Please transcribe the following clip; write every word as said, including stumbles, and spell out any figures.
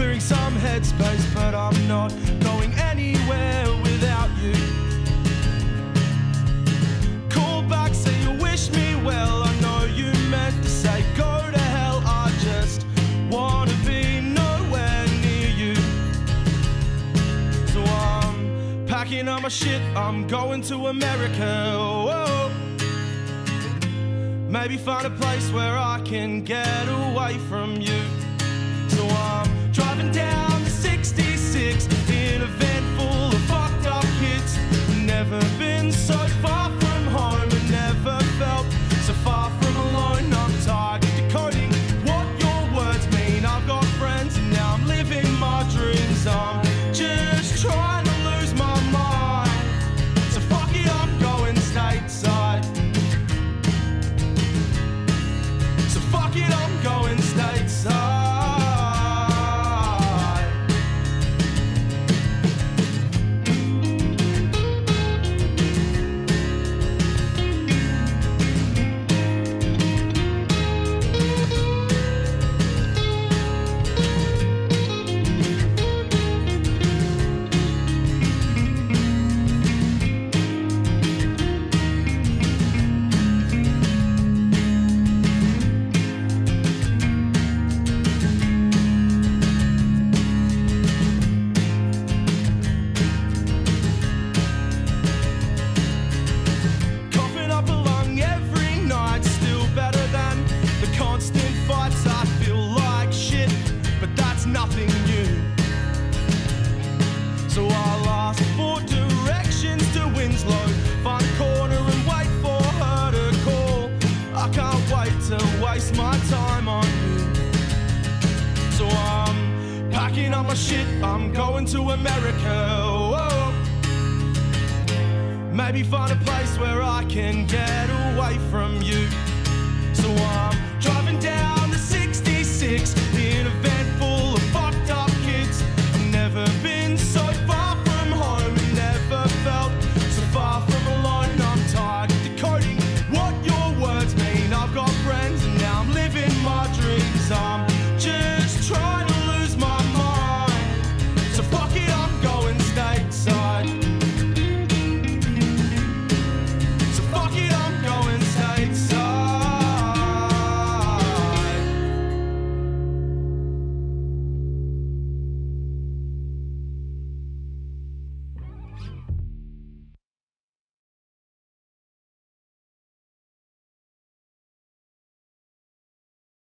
clearing some headspace, but I'm not going anywhere without you. Call back, say you wish me well. I know you meant to say go to hell. I just wanna be nowhere near you. So I'm packing up my shit, I'm going to America. Whoa. Maybe find a place where I can get away from you. So I'm driving down the sixty-six in a van full of fucked up kids. Never been so far from home and never felt so far from alone. I'm tired of decoding what your words mean. I've got friends and now I'm living my dreams. I'm just trying to lose my mind. So fuck it, I'm going stateside. So fuck it, I'm going stateside. Waste my time on you. So I'm packing up my shit, I'm going to America. Whoa. Maybe find a place where I can get away from you. So I'm driving down the sixty-six in a